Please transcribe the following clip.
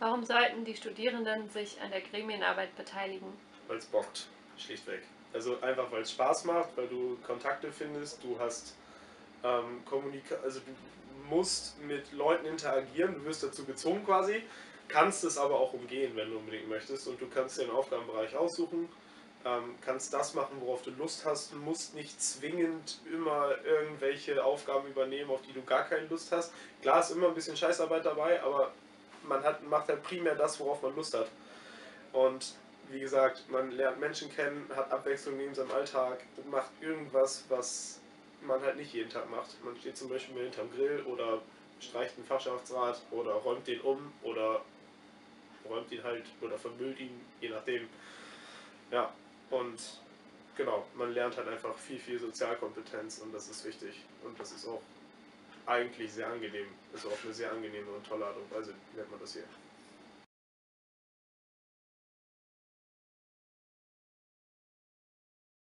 Warum sollten die Studierenden sich an der Gremienarbeit beteiligen? Weil es bockt, schlichtweg. Also einfach, weil es Spaß macht, weil du Kontakte findest, du hast also du musst mit Leuten interagieren, du wirst dazu gezwungen quasi, kannst es aber auch umgehen, wenn du unbedingt möchtest, und du kannst dir einen Aufgabenbereich aussuchen, kannst das machen, worauf du Lust hast, musst nicht zwingend immer irgendwelche Aufgaben übernehmen, auf die du gar keine Lust hast. Klar ist immer ein bisschen Scheißarbeit dabei, aber macht halt primär das, worauf man Lust hat. Und wie gesagt, man lernt Menschen kennen, hat Abwechslung neben seinem Alltag, macht irgendwas, was man halt nicht jeden Tag macht. Man steht zum Beispiel mal hinterm Grill oder streicht einen Fachschaftsrat oder räumt den um oder räumt ihn halt oder vermüllt ihn, je nachdem. Ja, und genau, man lernt halt einfach viel Sozialkompetenz, und das ist wichtig. Und das ist auch eigentlich sehr angenehm. Also auf eine sehr angenehme und tolle Art und Weise lernt man das hier.